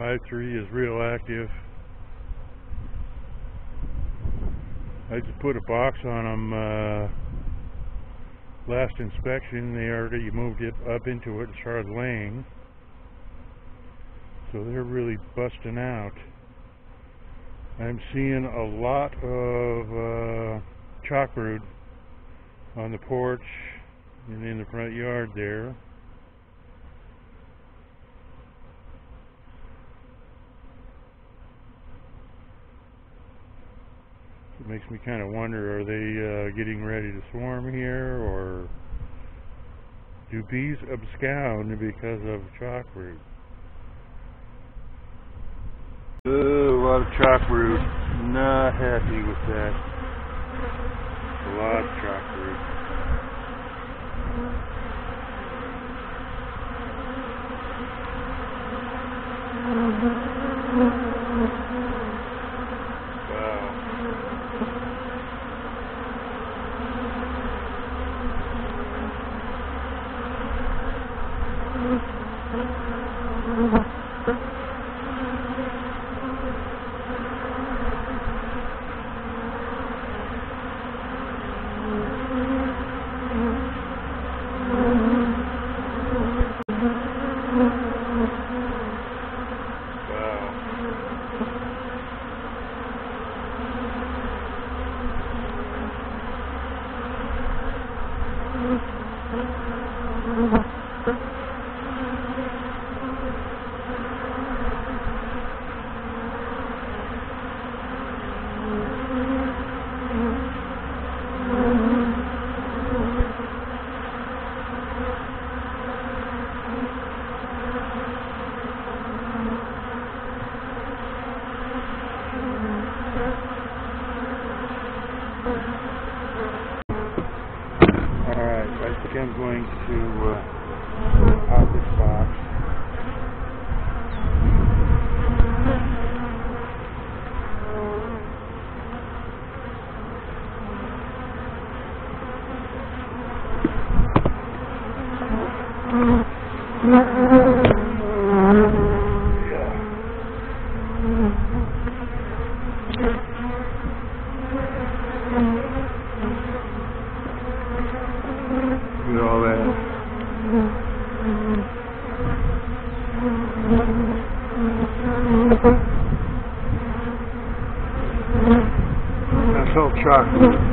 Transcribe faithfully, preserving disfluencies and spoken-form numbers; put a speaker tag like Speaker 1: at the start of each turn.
Speaker 1: five three is real active. I just put a box on them uh, last inspection. They already moved it up into it and started laying. So they're really busting out. I'm seeing a lot of uh, chalkroot on the porch and in the front yard there. It makes me kind of wonder, are they uh, getting ready to swarm here, or do bees abscond because of chalkroot? Oh, a lot of chalkroot. Not happy with that. A lot of chalkroot. I'm going to uh, pop this box. Look at all that. That's all chocolate.